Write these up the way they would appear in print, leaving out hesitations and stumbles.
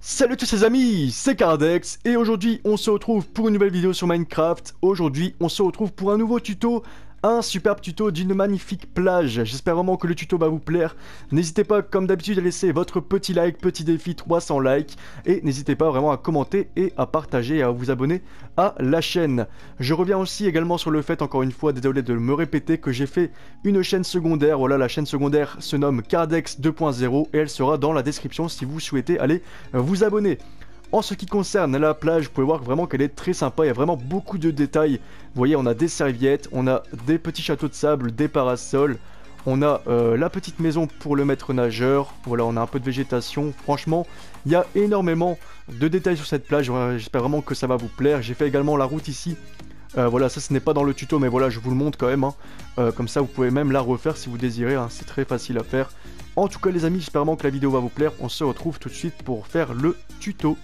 Salut à tous les amis, c'est Cardex et aujourd'hui on se retrouve pour une nouvelle vidéo sur Minecraft. Aujourd'hui on se retrouve pour un nouveau tuto, un superbe tuto d'une magnifique plage. J'espère vraiment que le tuto va vous plaire. N'hésitez pas comme d'habitude à laisser votre petit like, petit défi 300 likes. Et n'hésitez pas vraiment à commenter et à partager et à vous abonner à la chaîne. Je reviens aussi également sur le fait, encore une fois, désolé de me répéter, que j'ai fait une chaîne secondaire. Voilà, la chaîne secondaire se nomme Cardex 2.0 et elle sera dans la description si vous souhaitez aller vous abonner. En ce qui concerne la plage, vous pouvez voir vraiment qu'elle est très sympa, il y a vraiment beaucoup de détails. Vous voyez, on a des serviettes, on a des petits châteaux de sable, des parasols, on a la petite maison pour le maître nageur, voilà, on a un peu de végétation. Franchement, il y a énormément de détails sur cette plage, j'espère vraiment que ça va vous plaire. J'ai fait également la route ici. Voilà, ça ce n'est pas dans le tuto, mais voilà, je vous le montre quand même, hein. Comme ça vous pouvez même la refaire si vous désirez, hein. C'est très facile à faire. En tout cas les amis, j'espère vraiment que la vidéo va vous plaire. On se retrouve tout de suite pour faire le tuto.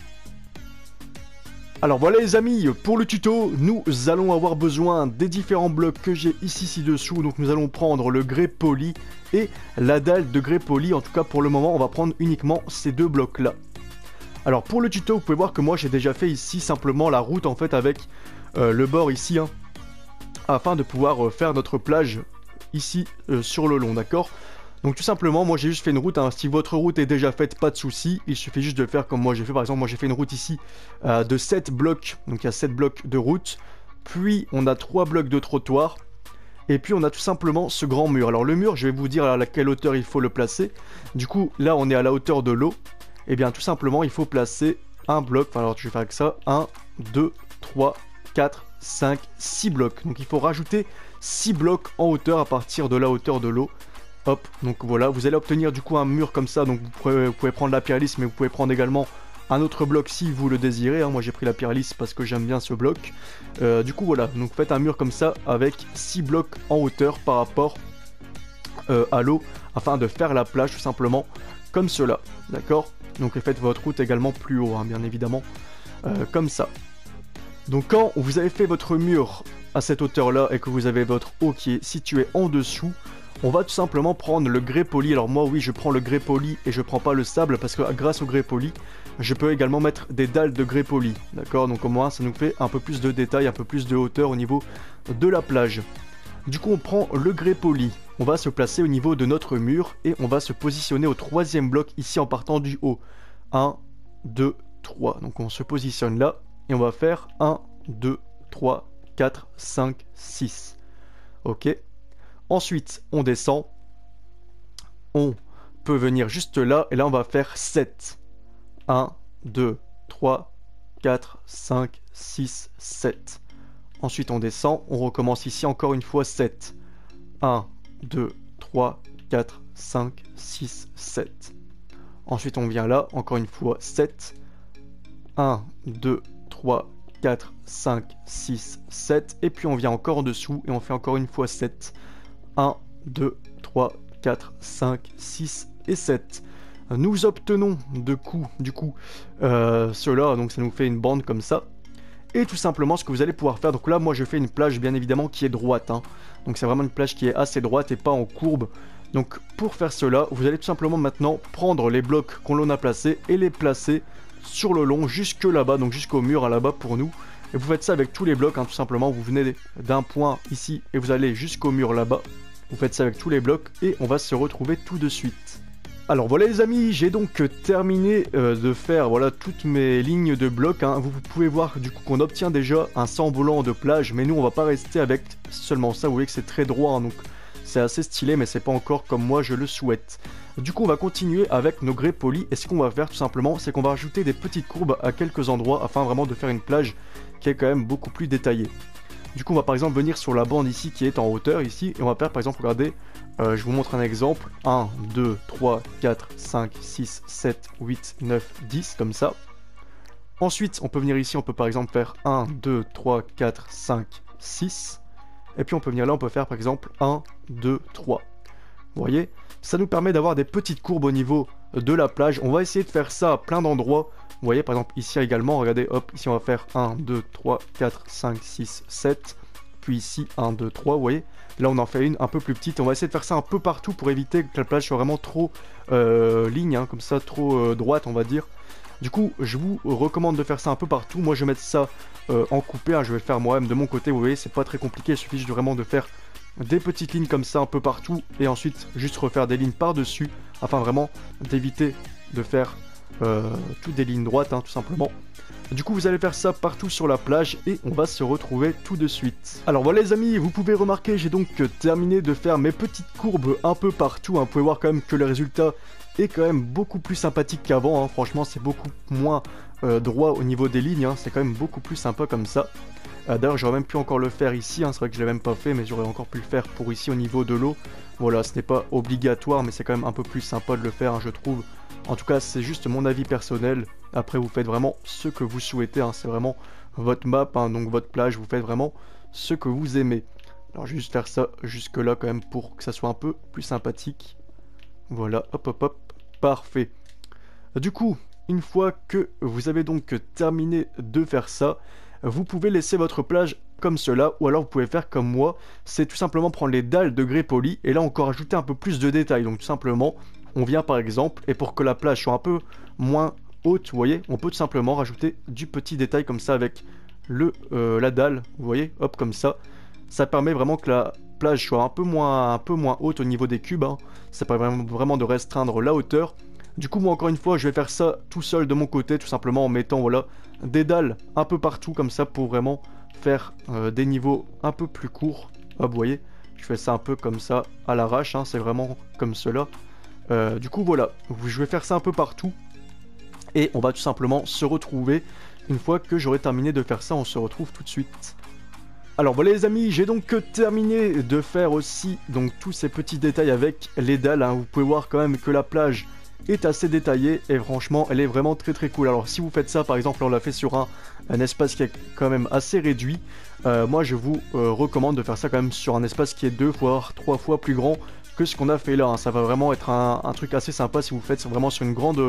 Alors voilà les amis, pour le tuto, nous allons avoir besoin des différents blocs que j'ai ici ci-dessous. Donc nous allons prendre le grès poli et la dalle de grès poli. En tout cas pour le moment, on va prendre uniquement ces deux blocs là. Alors pour le tuto, vous pouvez voir que moi j'ai déjà fait ici simplement la route en fait avec le bord ici, hein, afin de pouvoir faire notre plage ici sur le long, d'accord? Donc tout simplement, moi j'ai juste fait une route, hein. Si votre route est déjà faite, pas de souci, il suffit juste de faire comme moi j'ai fait. Par exemple, moi j'ai fait une route ici de 7 blocs, donc il y a 7 blocs de route, puis on a 3 blocs de trottoir, et puis on a tout simplement ce grand mur. Alors le mur, je vais vous dire à quelle hauteur il faut le placer. Du coup, là on est à la hauteur de l'eau, et bien tout simplement il faut placer un bloc, enfin alors je vais faire avec ça, 1, 2, 3, 4, 5, 6 blocs. Donc il faut rajouter 6 blocs en hauteur à partir de la hauteur de l'eau. Hop, donc voilà, vous allez obtenir du coup un mur comme ça, donc vous pouvez prendre la pierre lisse, mais vous pouvez prendre également un autre bloc si vous le désirez, hein. Moi j'ai pris la pierre lisse parce que j'aime bien ce bloc. Du coup voilà, donc faites un mur comme ça avec 6 blocs en hauteur par rapport à l'eau, afin de faire la plage tout simplement comme cela, d'accord? Donc faites votre route également plus haut, hein, bien évidemment, comme ça. Donc quand vous avez fait votre mur à cette hauteur là et que vous avez votre eau qui est située en dessous, on va tout simplement prendre le grès poli. Alors moi oui, je prends le grès poli et je prends pas le sable parce que grâce au grès poli, je peux également mettre des dalles de grès poli, d'accord? Donc au moins ça nous fait un peu plus de détails, un peu plus de hauteur au niveau de la plage. Du coup on prend le grès poli, on va se placer au niveau de notre mur et on va se positionner au troisième bloc ici en partant du haut. 1, 2, 3. Donc on se positionne là et on va faire 1, 2, 3, 4, 5, 6. Ok. Ensuite, on descend. On peut venir juste là. Et là, on va faire 7. 1, 2, 3, 4, 5, 6, 7. Ensuite, on descend. On recommence ici encore une fois 7. 1, 2, 3, 4, 5, 6, 7. Ensuite, on vient là. Encore une fois 7. 1, 2, 3, 4, 5, 6, 7. Et puis, on vient encore en dessous. Et on fait encore une fois 7. 1, 2, 3, 4, 5, 6 et 7. Nous obtenons du coup cela, donc ça nous fait une bande comme ça. Et tout simplement ce que vous allez pouvoir faire, donc là moi je fais une plage bien évidemment qui est droite, hein. Donc c'est vraiment une plage qui est assez droite et pas en courbe. Donc pour faire cela, vous allez tout simplement maintenant prendre les blocs qu'on l'on a placés et les placer sur le long jusque là-bas, donc jusqu'au mur là-bas pour nous. Et vous faites ça avec tous les blocs, hein, tout simplement. Vous venez d'un point ici et vous allez jusqu'au mur là-bas. Vous faites ça avec tous les blocs et on va se retrouver tout de suite. Alors voilà les amis, j'ai donc terminé de faire voilà toutes mes lignes de blocs, hein. Vous pouvez voir du coup qu'on obtient déjà un semblant de plage, mais nous on va pas rester avec seulement ça. Vous voyez que c'est très droit, hein, donc c'est assez stylé, mais c'est pas encore comme moi je le souhaite. Du coup on va continuer avec nos grès polis et ce qu'on va faire tout simplement, c'est qu'on va rajouter des petites courbes à quelques endroits afin vraiment de faire une plage qui est quand même beaucoup plus détaillée. Du coup on va par exemple venir sur la bande ici qui est en hauteur ici et on va faire par exemple, regardez, je vous montre un exemple, 1, 2, 3, 4, 5, 6, 7, 8, 9, 10 comme ça. Ensuite on peut venir ici, on peut par exemple faire 1, 2, 3, 4, 5, 6. Et puis on peut venir là, on peut faire par exemple 1, 2, 3. Vous voyez, ça nous permet d'avoir des petites courbes au niveau de la plage. On va essayer de faire ça à plein d'endroits. Vous voyez par exemple ici également, regardez, hop, ici on va faire 1, 2, 3, 4, 5, 6, 7. Puis ici 1, 2, 3, vous voyez. Là on en fait une un peu plus petite. On va essayer de faire ça un peu partout pour éviter que la plage soit vraiment trop ligne, hein, comme ça, trop droite on va dire. Du coup je vous recommande de faire ça un peu partout. Moi je vais mettre ça en coupé, hein. Je vais le faire moi-même de mon côté. Vous voyez c'est pas très compliqué, il suffit juste vraiment de faire des petites lignes comme ça un peu partout. Et ensuite juste refaire des lignes par dessus, afin vraiment d'éviter de faire toutes des lignes droites, hein, tout simplement. Du coup vous allez faire ça partout sur la plage et on va se retrouver tout de suite. Alors voilà les amis, vous pouvez remarquer j'ai donc terminé de faire mes petites courbes un peu partout, hein. Vous pouvez voir quand même que le résultat est quand même beaucoup plus sympathique qu'avant, hein. Franchement c'est beaucoup moins droit au niveau des lignes, hein. C'est quand même beaucoup plus sympa comme ça. D'ailleurs j'aurais même pu encore le faire ici, hein. C'est vrai que je l'ai même pas fait mais j'aurais encore pu le faire pour ici au niveau de l'eau. Voilà, ce n'est pas obligatoire mais c'est quand même un peu plus sympa de le faire, hein, je trouve. En tout cas, c'est juste mon avis personnel. Après, vous faites vraiment ce que vous souhaitez, hein. C'est vraiment votre map, hein, donc votre plage. Vous faites vraiment ce que vous aimez. Alors, je vais juste faire ça jusque-là quand même pour que ça soit un peu plus sympathique. Voilà, hop, hop, hop. Parfait. Du coup, une fois que vous avez donc terminé de faire ça, vous pouvez laisser votre plage comme cela, ou alors vous pouvez faire comme moi, c'est tout simplement prendre les dalles de grès poli, et là encore ajouter un peu plus de détails. Donc tout simplement, on vient par exemple, et pour que la plage soit un peu moins haute, vous voyez, on peut tout simplement rajouter du petit détail comme ça avec la dalle, vous voyez, hop comme ça. Ça permet vraiment que la plage soit un peu moins haute au niveau des cubes, hein. Ça permet vraiment de restreindre la hauteur. Du coup, moi encore une fois, je vais faire ça tout seul de mon côté, tout simplement en mettant voilà des dalles un peu partout comme ça pour vraiment faire des niveaux un peu plus courts. Hop, vous voyez, je fais ça un peu comme ça à l'arrache, hein, c'est vraiment comme cela. Du coup, voilà, je vais faire ça un peu partout et on va tout simplement se retrouver une fois que j'aurai terminé de faire ça. On se retrouve tout de suite. Alors voilà les amis, j'ai donc terminé de faire aussi donc tous ces petits détails avec les dalles, hein. Vous pouvez voir quand même que la plage est assez détaillée et franchement elle est vraiment très cool. Alors si vous faites ça par exemple, on l'a fait sur un espace qui est quand même assez réduit, moi je vous recommande de faire ça quand même sur un espace qui est 2 voire 3 fois plus grand que ce qu'on a fait là, hein. Ça va vraiment être un truc assez sympa si vous faites vraiment sur une grande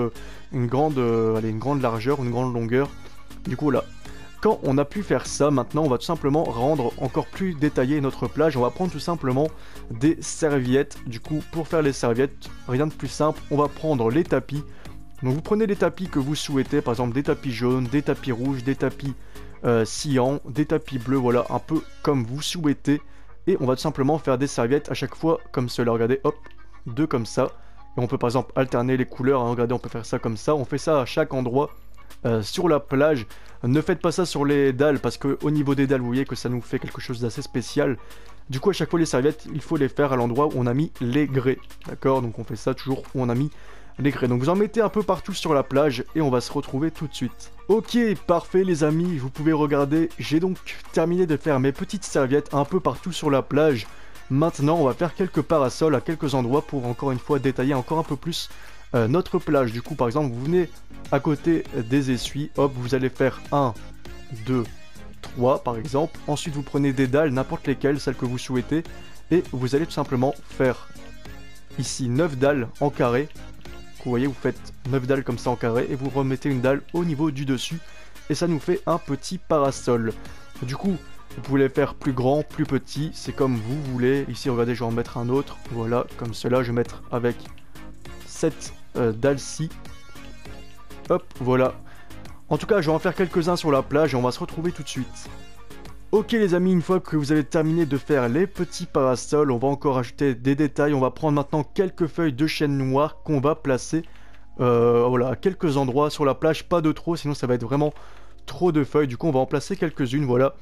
largeur, une grande longueur. Du coup là, quand on a pu faire ça, maintenant on va tout simplement rendre encore plus détaillé notre plage. On va prendre tout simplement des serviettes. Du coup, pour faire les serviettes, rien de plus simple, on va prendre les tapis. Donc vous prenez les tapis que vous souhaitez, par exemple des tapis jaunes, des tapis rouges, des tapis cyan, des tapis bleus, voilà, un peu comme vous souhaitez. Et on va tout simplement faire des serviettes à chaque fois comme cela. Regardez, hop, deux comme ça. Et on peut par exemple alterner les couleurs, hein. Regardez, on peut faire ça comme ça. On fait ça à chaque endroit sur la plage. Ne faites pas ça sur les dalles parce que au niveau des dalles, vous voyez que ça nous fait quelque chose d'assez spécial. Du coup, à chaque fois les serviettes, il faut les faire à l'endroit où on a mis les grès. D'accord? Donc on fait ça toujours où on a mis les grès. Donc vous en mettez un peu partout sur la plage et on va se retrouver tout de suite. Ok, parfait les amis, vous pouvez regarder. J'ai donc terminé de faire mes petites serviettes un peu partout sur la plage. Maintenant, on va faire quelques parasols à quelques endroits pour encore une fois détailler encore un peu plus notre plage. Du coup, par exemple, vous venez à côté des essuies, hop, vous allez faire 1, 2, 3 par exemple. Ensuite, vous prenez des dalles, n'importe lesquelles, celles que vous souhaitez, et vous allez tout simplement faire ici 9 dalles en carré. Vous voyez, vous faites 9 dalles comme ça en carré, et vous remettez une dalle au niveau du dessus, et ça nous fait un petit parasol. Du coup, vous pouvez les faire plus grand, plus petit, c'est comme vous voulez. Ici, regardez, je vais en mettre un autre, voilà, comme cela, je vais mettre avec cette dalle-ci. Hop, voilà. En tout cas, je vais en faire quelques-uns sur la plage et on va se retrouver tout de suite. Ok les amis, une fois que vous avez terminé de faire les petits parasols, on va encore ajouter des détails. On va prendre maintenant quelques feuilles de chêne noir qu'on va placer voilà, à quelques endroits sur la plage. Pas de trop, sinon ça va être vraiment trop de feuilles. Du coup, on va en placer quelques-unes, voilà.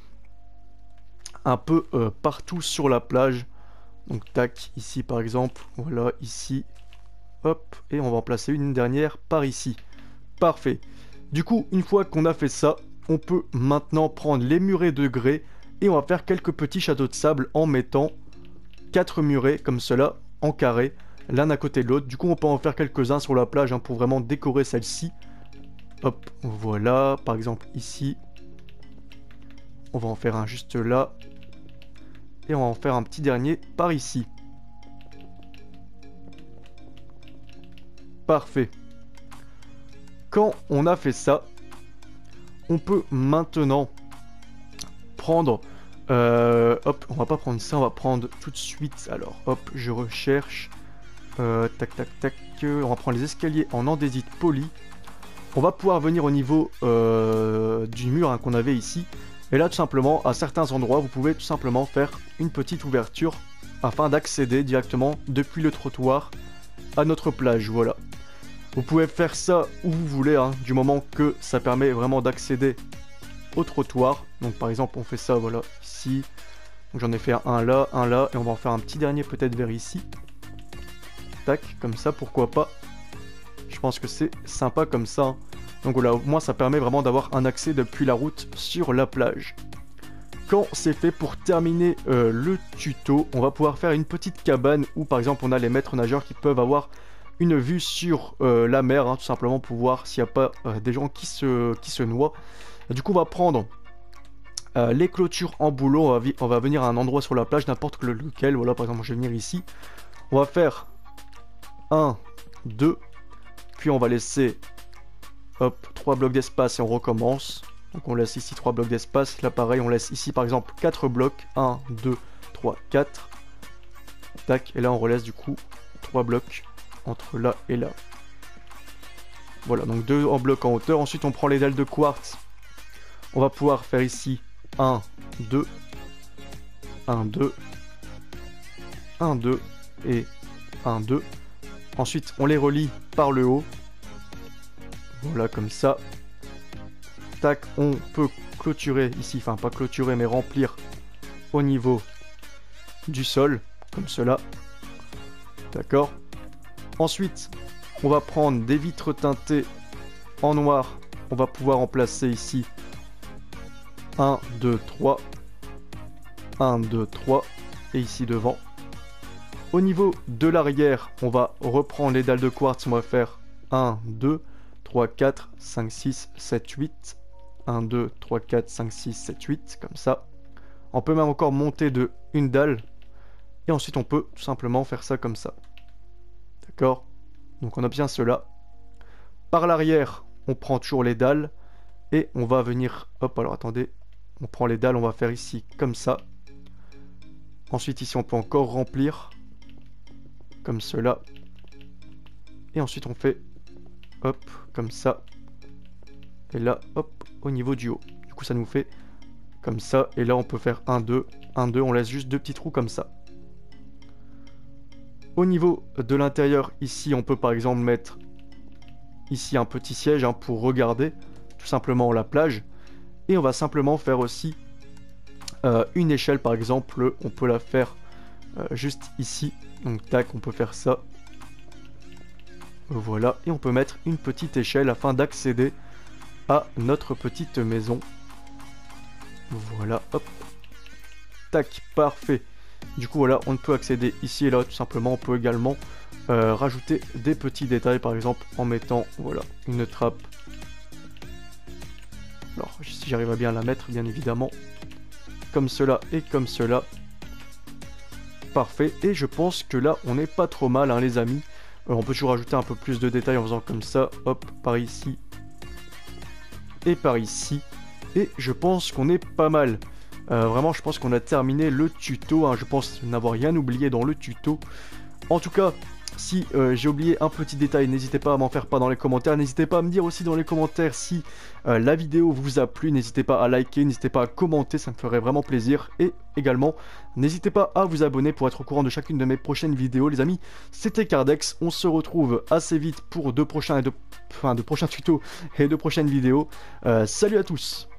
Un peu partout sur la plage. Donc tac, ici par exemple, voilà, ici. Hop, et on va en placer une dernière par ici. Parfait. Du coup, une fois qu'on a fait ça, on peut maintenant prendre les murets de grès et on va faire quelques petits châteaux de sable en mettant 4 murets comme cela en carré, l'un à côté de l'autre. Du coup, on peut en faire quelques-uns sur la plage, hein, pour vraiment décorer celle-ci. Hop, voilà, par exemple ici. On va en faire un juste là. Et on va en faire un petit dernier par ici. Parfait. Quand on a fait ça, on peut maintenant prendre Hop, on va pas prendre ça, on va prendre tout de suite. Alors, hop, je recherche. Tac, tac, tac. On va prendre les escaliers en andésite poli. On va pouvoir venir au niveau du mur hein, qu'on avait ici. Et là, tout simplement, à certains endroits, vous pouvez tout simplement faire une petite ouverture afin d'accéder directement depuis le trottoir à notre plage. Voilà. Vous pouvez faire ça où vous voulez, hein, du moment que ça permet vraiment d'accéder au trottoir. Donc par exemple, on fait ça, voilà, ici. J'en ai fait un là, et on va en faire un petit dernier peut-être vers ici. Tac, comme ça, pourquoi pas. Je pense que c'est sympa comme ça. Hein. Donc voilà, au moins ça permet vraiment d'avoir un accès depuis la route sur la plage. Quand c'est fait, pour terminer le tuto, on va pouvoir faire une petite cabane où par exemple on a les maîtres nageurs qui peuvent avoir une vue sur la mer, hein, tout simplement pour voir s'il n'y a pas des gens qui se noient. Du coup on va prendre les clôtures en boulot, on va venir à un endroit sur la plage, n'importe lequel, voilà par exemple je vais venir ici. On va faire 1, 2, puis on va laisser hop, 3 blocs d'espace et on recommence. Donc on laisse ici 3 blocs d'espace, là pareil on laisse ici par exemple 4 blocs, 1, 2, 3, 4. Tac, et là on relaisse du coup 3 blocs entre là et là. Voilà, donc 2 en bloc en hauteur. Ensuite on prend les dalles de quartz. On va pouvoir faire ici 1, 2, 1, 2, 1, 2 et 1, 2. Ensuite on les relie par le haut. Voilà comme ça. Tac, on peut clôturer ici, enfin pas clôturer mais remplir au niveau du sol, comme cela. D'accord. Ensuite, on va prendre des vitres teintées en noir. On va pouvoir en placer ici 1, 2, 3. 1, 2, 3. Et ici devant. Au niveau de l'arrière, on va reprendre les dalles de quartz. On va faire 1, 2, 3, 4, 5, 6, 7, 8. 1, 2, 3, 4, 5, 6, 7, 8. Comme ça. On peut même encore monter de une dalle. Et ensuite, on peut tout simplement faire ça comme ça. D'accord? Donc on obtient cela. Par l'arrière, on prend toujours les dalles. Et on va venir... Hop, alors attendez. On prend les dalles, on va faire ici comme ça. Ensuite, ici, on peut encore remplir. Comme cela. Et ensuite, on fait... Hop, comme ça. Et là, hop, au niveau du haut. Du coup, ça nous fait comme ça. Et là, on peut faire 1, 2, 1, 2. On laisse juste 2 petits trous comme ça. Au niveau de l'intérieur, ici, on peut par exemple mettre ici un petit siège hein, pour regarder tout simplement la plage. Et on va simplement faire aussi une échelle, par exemple, on peut la faire juste ici. Donc tac, on peut faire ça. Voilà, et on peut mettre une petite échelle afin d'accéder à notre petite maison. Voilà, hop. Tac, parfait. Du coup voilà, on peut accéder ici et là tout simplement. On peut également rajouter des petits détails, par exemple en mettant voilà une trappe. Alors si j'arrive à bien la mettre, bien évidemment, comme cela et comme cela. Parfait, et je pense que là on n'est pas trop mal hein, les amis. On peut toujours rajouter un peu plus de détails en faisant comme ça, hop, par ici et par ici. Et je pense qu'on est pas mal. Vraiment, je pense qu'on a terminé le tuto. Hein. Je pense n'avoir rien oublié dans le tuto. En tout cas, si j'ai oublié un petit détail, n'hésitez pas à m'en faire part dans les commentaires. N'hésitez pas à me dire aussi dans les commentaires si la vidéo vous a plu. N'hésitez pas à liker, n'hésitez pas à commenter, ça me ferait vraiment plaisir. Et également, n'hésitez pas à vous abonner pour être au courant de chacune de mes prochaines vidéos. Les amis, c'était Cardex. On se retrouve assez vite pour de prochains tutos et de prochaines vidéos. Salut à tous!